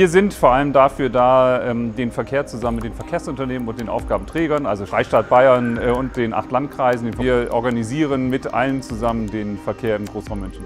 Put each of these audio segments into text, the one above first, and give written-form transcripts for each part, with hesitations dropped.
Wir sind vor allem dafür da, den Verkehr zusammen mit den Verkehrsunternehmen und den Aufgabenträgern, also Freistaat Bayern und den 8 Landkreisen, wir organisieren mit allen zusammen den Verkehr im Großraum München.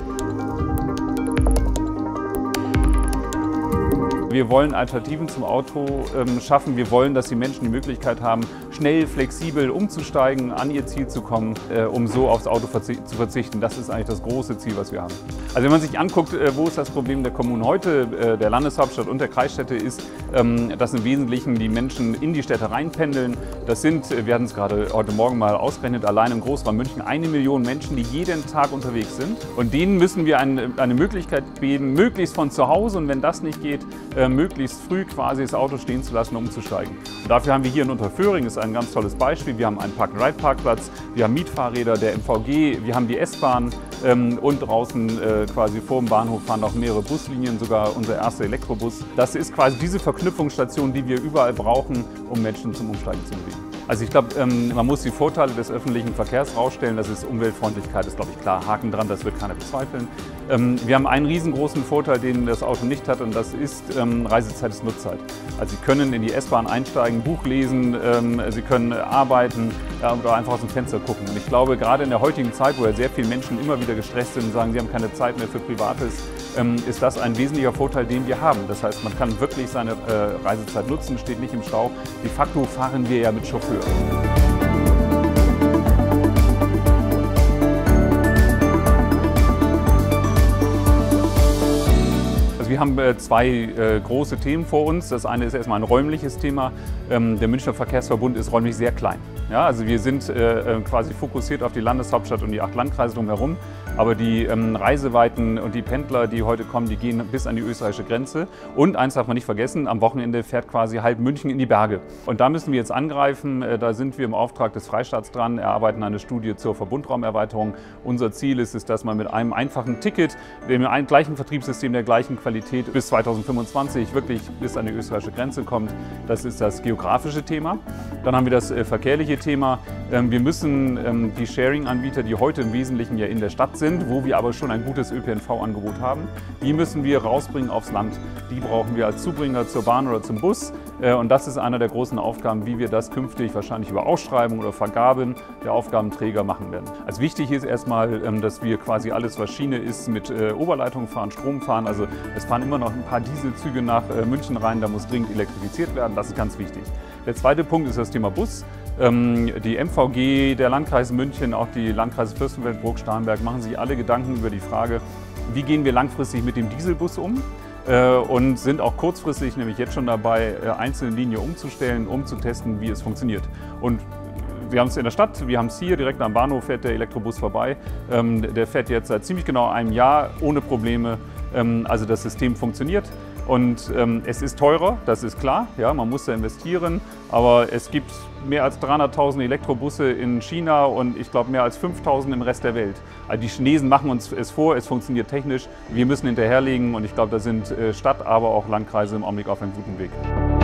Wir wollen Alternativen zum Auto schaffen. Wir wollen, dass die Menschen die Möglichkeit haben, schnell, flexibel umzusteigen, an ihr Ziel zu kommen, um so aufs Auto zu verzichten. Das ist eigentlich das große Ziel, was wir haben. Also wenn man sich anguckt, wo ist das Problem der Kommunen heute, der Landeshauptstadt und der Kreisstädte, ist, dass im Wesentlichen die Menschen in die Städte reinpendeln. Das sind, wir hatten es gerade heute Morgen mal ausgerechnet, allein im Großraum München 1 Million Menschen, die jeden Tag unterwegs sind. Und denen müssen wir eine Möglichkeit geben, möglichst von zu Hause, und wenn das nicht geht, möglichst früh quasi das Auto stehen zu lassen, um umzusteigen. Und dafür haben wir hier in Unterföhring, das ist ein ganz tolles Beispiel, wir haben einen Park-and-Ride-Parkplatz, wir haben Mietfahrräder, der MVG, wir haben die S-Bahn und draußen quasi vor dem Bahnhof fahren auch mehrere Buslinien, sogar unser erster Elektrobus. Das ist quasi diese Verknüpfungsstation, die wir überall brauchen, um Menschen zum Umsteigen zu bewegen. Also ich glaube, man muss die Vorteile des öffentlichen Verkehrs rausstellen. Das ist Umweltfreundlichkeit, ist glaube ich klar, Haken dran, das wird keiner bezweifeln. Wir haben einen riesengroßen Vorteil, den das Auto nicht hat, und das ist Reisezeit ist Nutzzeit. Also Sie können in die S-Bahn einsteigen, Buch lesen, Sie können arbeiten oder einfach aus dem Fenster gucken. Und ich glaube, gerade in der heutigen Zeit, wo ja sehr viele Menschen immer wieder gestresst sind und sagen, sie haben keine Zeit mehr für Privates, ist das ein wesentlicher Vorteil, den wir haben. Das heißt, man kann wirklich seine Reisezeit nutzen, steht nicht im Stau. De facto fahren wir ja mit Chauffeur. Also wir haben zwei große Themen vor uns. Das eine ist erstmal ein räumliches Thema. Der Münchner Verkehrsverbund ist räumlich sehr klein. Ja, also wir sind quasi fokussiert auf die Landeshauptstadt und die 8 Landkreise drumherum. Aber die Reiseweiten und die Pendler, die heute kommen, die gehen bis an die österreichische Grenze. Und eins darf man nicht vergessen, am Wochenende fährt quasi halb München in die Berge. Und da müssen wir jetzt angreifen. Da sind wir im Auftrag des Freistaats dran, erarbeiten eine Studie zur Verbundraumerweiterung. Unser Ziel ist es, dass man mit einem einfachen Ticket, dem gleichen Vertriebssystem, der gleichen Qualität bis 2025 wirklich bis an die österreichische Grenze kommt. Das ist das geografische Thema. Dann haben wir das verkehrliche Thema. Wir müssen die Sharing-Anbieter, die heute im Wesentlichen ja in der Stadt sind, wo wir aber schon ein gutes ÖPNV-Angebot haben, die müssen wir rausbringen aufs Land. Die brauchen wir als Zubringer zur Bahn oder zum Bus. Und das ist einer der großen Aufgaben, wie wir das künftig wahrscheinlich über Ausschreibung oder Vergaben der Aufgabenträger machen werden. Also wichtig ist erstmal, dass wir quasi alles, was Schiene ist, mit Oberleitung fahren, Strom fahren. Also es fahren immer noch ein paar Dieselzüge nach München rein, da muss dringend elektrifiziert werden. Das ist ganz wichtig. Der zweite Punkt ist das Thema Bus. Die MVG, der Landkreis München, auch die Landkreise Fürstenfeld, Burg, Starnberg machen sich alle Gedanken über die Frage, wie gehen wir langfristig mit dem Dieselbus um, und sind auch kurzfristig, nämlich jetzt schon dabei, einzelne Linien umzustellen, um zu testen, wie es funktioniert. Und wir haben es in der Stadt, wir haben es hier, direkt am Bahnhof fährt der Elektrobus vorbei. Der fährt jetzt seit ziemlich genau einem Jahr ohne Probleme. Also das System funktioniert. Und es ist teurer, das ist klar, ja, man muss da investieren, aber es gibt mehr als 300.000 Elektrobusse in China und ich glaube mehr als 5.000 im Rest der Welt. Also die Chinesen machen uns es vor, es funktioniert technisch, wir müssen hinterherlegen und ich glaube, da sind Stadt, aber auch Landkreise im Augenblick auf einem guten Weg.